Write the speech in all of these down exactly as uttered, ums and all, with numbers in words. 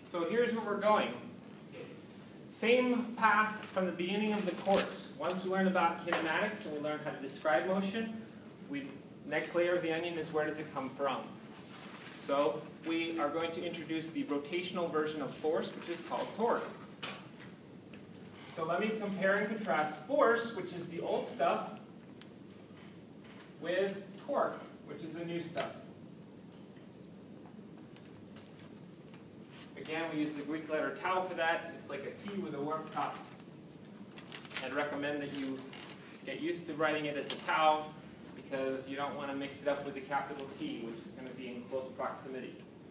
So here's where we're going. Same path from the beginning of the course. Once we learn about kinematics and we learn how to describe motion, we next layer of the onion is where does it come from. So we are going to introduce the rotational version of force, which is called torque. So let me compare and contrast force, which is the old stuff, with torque, which is the new stuff. Again, we use the Greek letter tau for that. It's like a T with a warped top. I'd recommend that you get used to writing it as a tau because you don't want to mix it up with a capital T, which is going to be in close proximity.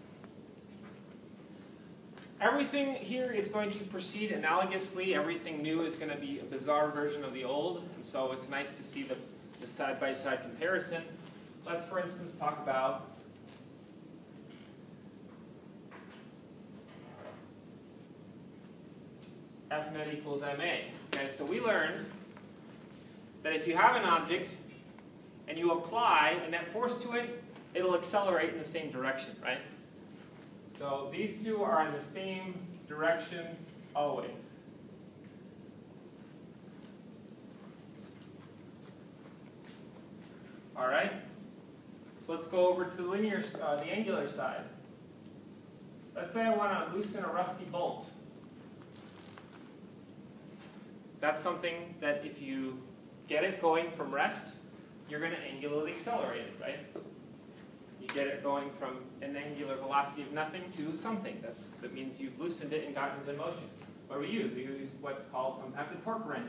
Everything here is going to proceed analogously. Everything new is going to be a bizarre version of the old, and so it's nice to see the, the side-by-side comparison. Let's, for instance, talk about F net equals ma. Okay, so we learned that if you have an object and you apply a net force to it, it'll accelerate in the same direction, right? So these two are in the same direction always. All right? So let's go over to the linear, uh, the angular side. Let's say I want to loosen a rusty bolt. That's something that if you get it going from rest, you're going to angularly accelerate it, right? You get it going from an angular velocity of nothing to something. That's, that means you've loosened it and gotten it in motion. What do we use? We use what's called sometimes a torque wrench.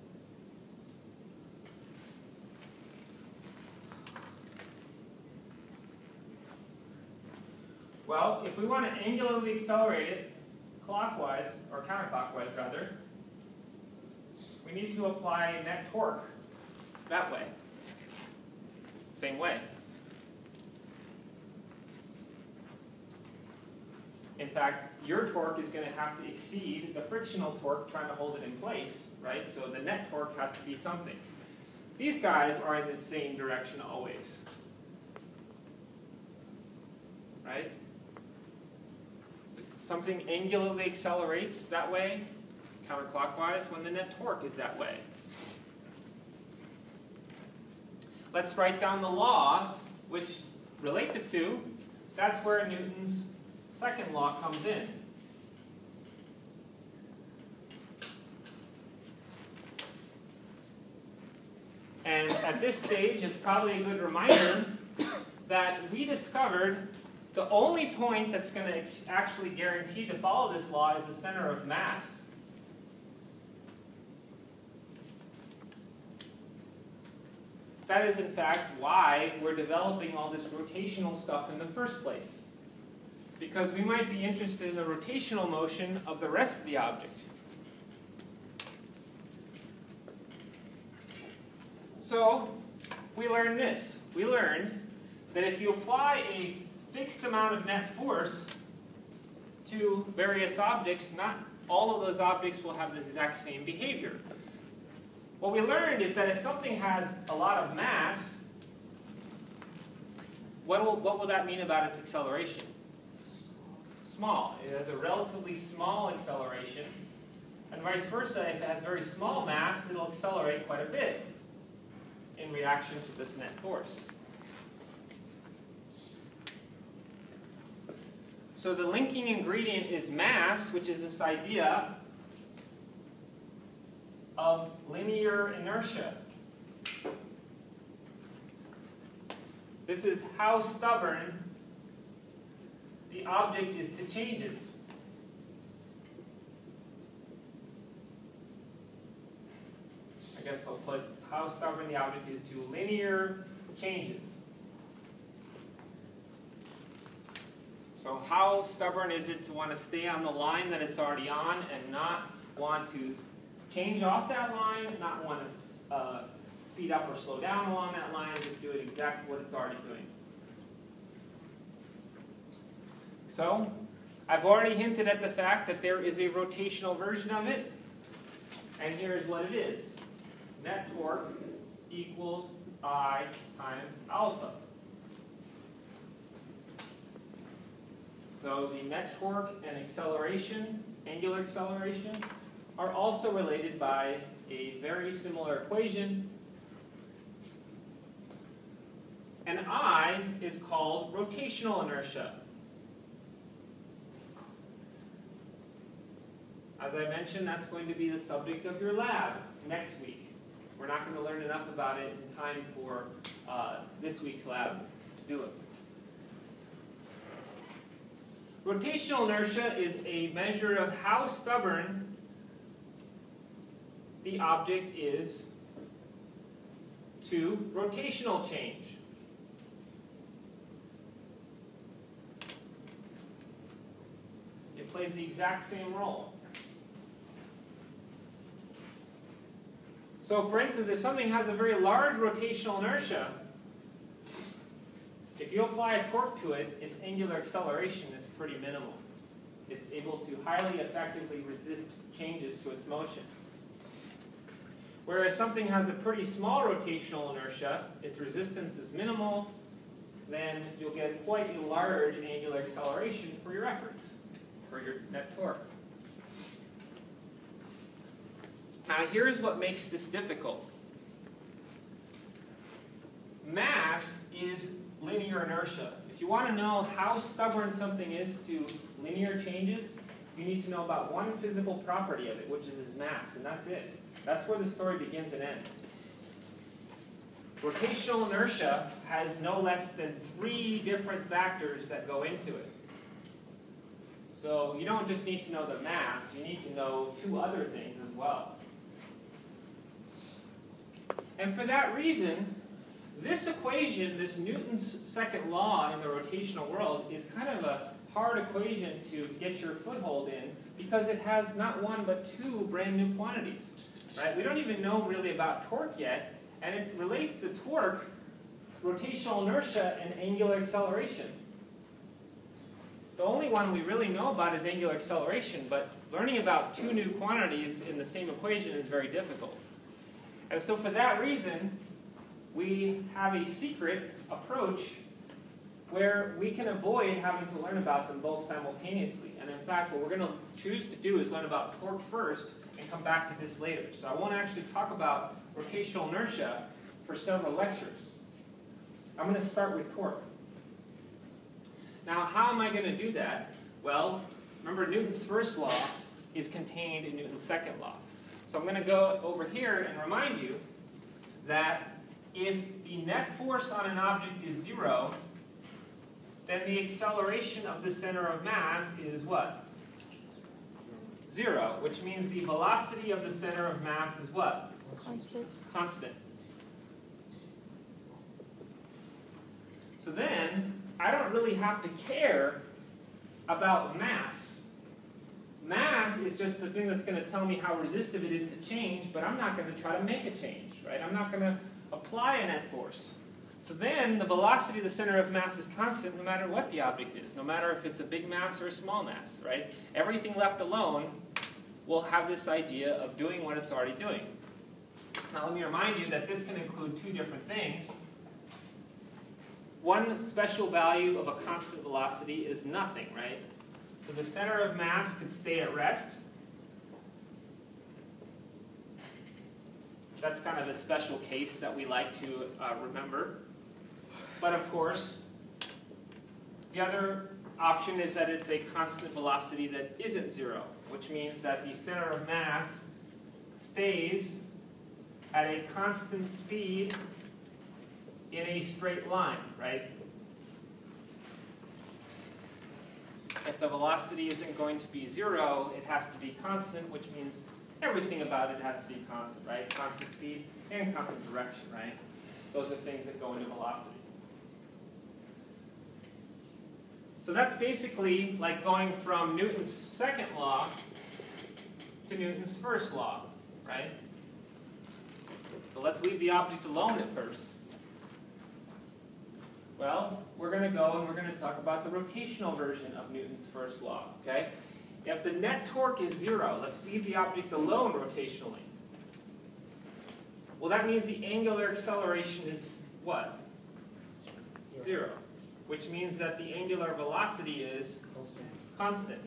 Well, if we want to angularly accelerate it clockwise, or counterclockwise rather, we need to apply net torque that way. Same way. In fact, your torque is going to have to exceed the frictional torque trying to hold it in place, right? So the net torque has to be something. These guys are in the same direction always, right? Something angularly accelerates that way, counterclockwise, when the net torque is that way. Let's write down the laws which relate the two. That's where Newton's second law comes in. And at this stage, it's probably a good reminder that we discovered the only point that's going to actually guarantee to follow this law is the center of mass. That is, in fact, why we're developing all this rotational stuff in the first place. Because we might be interested in the rotational motion of the rest of the object. So, we learned this. We learned that if you apply a fixed amount of net force to various objects, not all of those objects will have the exact same behavior. What we learned is that if something has a lot of mass, what will, what will that mean about its acceleration? Small. It has a relatively small acceleration. And vice versa, if it has very small mass, it'll accelerate quite a bit in reaction to this net force. So the linking ingredient is mass, which is this idea of linear inertia. This is how stubborn the object is to changes. I guess I'll put how stubborn the object is to linear changes. So how stubborn is it to want to stay on the line that it's already on and not want to change off that line, not want to uh, speed up or slow down along that line, just do it exactly what it's already doing. So, I've already hinted at the fact that there is a rotational version of it, and here's what it is. Net torque equals I times alpha. So the net torque and acceleration, angular acceleration, are also related by a very similar equation. And I is called rotational inertia. As I mentioned, that's going to be the subject of your lab next week. We're not going to learn enough about it in time for uh, this week's lab to do it. Rotational inertia is a measure of how stubborn the object is to rotational change. It plays the exact same role. So for instance, if something has a very large rotational inertia, if you apply a torque to it, its angular acceleration is pretty minimal. It's able to highly effectively resist changes to its motion. Whereas something has a pretty small rotational inertia, its resistance is minimal, then you'll get quite a large angular acceleration for your efforts, for your net torque. Now here's what makes this difficult. Mass is linear inertia. If you want to know how stubborn something is to linear changes, you need to know about one physical property of it, which is its mass, and that's it. That's where the story begins and ends. Rotational inertia has no less than three different factors that go into it. So you don't just need to know the mass, you need to know two other things as well. And for that reason, this equation, this Newton's second law in the rotational world, is kind of a hard equation to get your foothold in because it has not one but two brand new quantities. Right? We don't even know really about torque yet, and it relates to torque, rotational inertia, and angular acceleration. The only one we really know about is angular acceleration, but learning about two new quantities in the same equation is very difficult. And so for that reason, we have a secret approach where we can avoid having to learn about them both simultaneously. And in fact, what we're going to choose to do is learn about torque first and come back to this later. So I won't actually talk about rotational inertia for several lectures. I'm going to start with torque. Now, how am I going to do that? Well, remember Newton's first law is contained in Newton's second law. So I'm going to go over here and remind you that if the net force on an object is zero, then the acceleration of the center of mass is what? Zero, which means the velocity of the center of mass is what? Constant. Constant. So then, I don't really have to care about mass. Mass is just the thing that's going to tell me how resistive it is to change, but I'm not going to try to make a change, right? I'm not going to apply a net force. So then, the velocity of the center of mass is constant no matter what the object is, no matter if it's a big mass or a small mass, right? Everything left alone will have this idea of doing what it's already doing. Now let me remind you that this can include two different things. One special value of a constant velocity is nothing, right? So the center of mass could stay at rest. That's kind of a special case that we like to uh, remember. But of course, the other option is that it's a constant velocity that isn't zero, which means that the center of mass stays at a constant speed in a straight line, right? If the velocity isn't going to be zero, it has to be constant, which means everything about it has to be constant, right? Constant speed and constant direction, right? Those are things that go into velocity. So that's basically like going from Newton's second law to Newton's first law, right? So let's leave the object alone at first. Well, we're going to go and we're going to talk about the rotational version of Newton's first law, okay? If the net torque is zero, let's leave the object alone rotationally. Well, that means the angular acceleration is what? Zero. which means that the angular velocity is Constant. constant.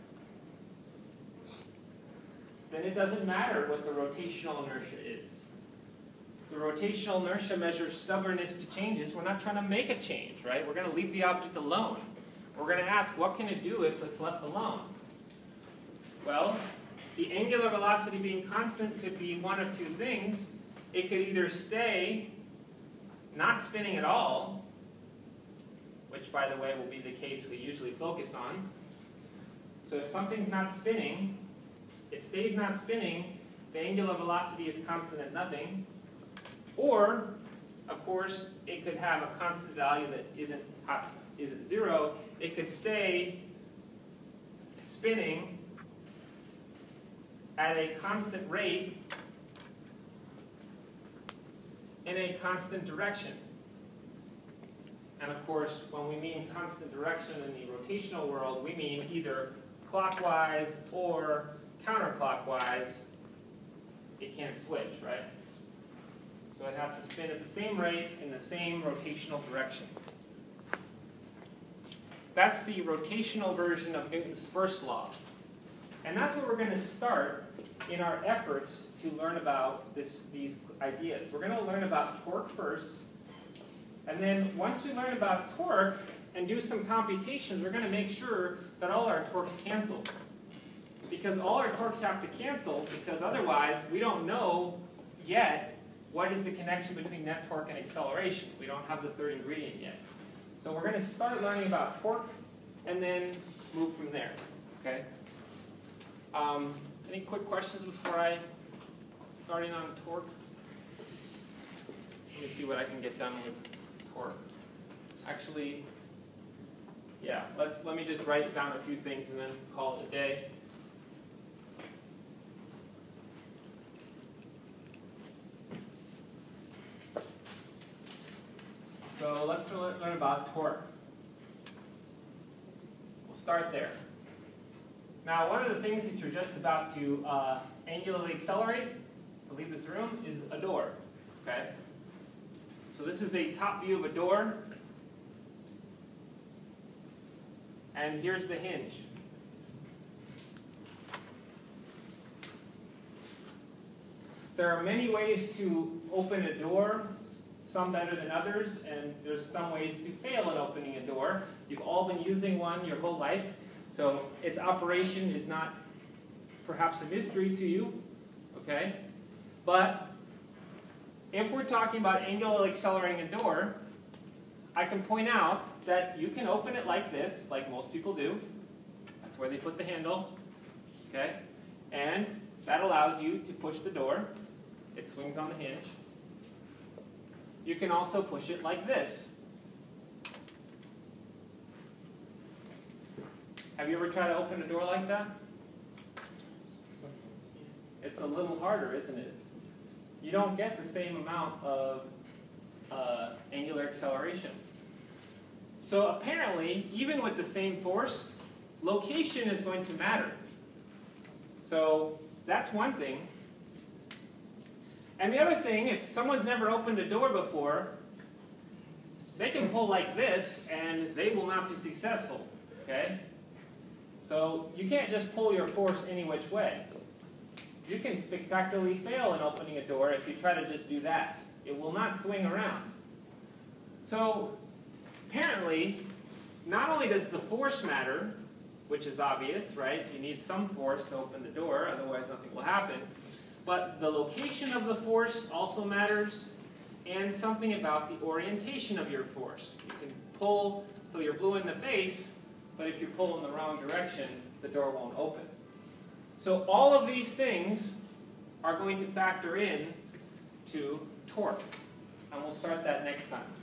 Then it doesn't matter what the rotational inertia is. The rotational inertia measures stubbornness to changes. We're not trying to make a change, right? We're going to leave the object alone. We're going to ask, what can it do if it's left alone? Well, the angular velocity being constant could be one of two things. It could either stay not spinning at all, which, by the way, will be the case we usually focus on. So if something's not spinning, it stays not spinning, the angular velocity is constant at nothing. Or, of course, it could have a constant value that isn't, isn't zero. It could stay spinning at a constant rate in a constant direction. And of course, when we mean constant direction in the rotational world, we mean either clockwise or counterclockwise. It can't switch, right? So it has to spin at the same rate in the same rotational direction. That's the rotational version of Newton's first law. And that's where we're going to start in our efforts to learn about this, these ideas. We're going to learn about torque first. And then once we learn about torque and do some computations, we're going to make sure that all our torques cancel. Because all our torques have to cancel, because otherwise we don't know yet what is the connection between net torque and acceleration. We don't have the third ingredient yet. So we're going to start learning about torque and then move from there. Okay? Um, any quick questions before I start in on torque? Let me see what I can get done with torque. Actually, yeah, let's let me just write down a few things and then call it a day. So let's learn about torque. We'll start there. Now, one of the things that you're just about to uh, angularly accelerate to leave this room is a door. Okay? So this is a top view of a door. And here's the hinge. There are many ways to open a door, some better than others, and there's some ways to fail at opening a door. You've all been using one your whole life, so its operation is not perhaps a mystery to you, okay? But if we're talking about angularly accelerating a door, I can point out that you can open it like this, like most people do. That's where they put the handle, okay? And that allows you to push the door. It swings on the hinge. You can also push it like this. Have you ever tried to open a door like that? It's a little harder, isn't it? You don't get the same amount of uh, angular acceleration. So apparently, even with the same force, location is going to matter. So that's one thing. And the other thing, if someone's never opened a door before, they can pull like this and they will not be successful, okay? So you can't just pull your force any which way. You can spectacularly fail in opening a door if you try to just do that. It will not swing around. So apparently, not only does the force matter, which is obvious, right? You need some force to open the door, otherwise nothing will happen. But the location of the force also matters, and something about the orientation of your force. You can pull till you're blue in the face, but if you pull in the wrong direction, the door won't open. So all of these things are going to factor in to torque, and we'll start that next time.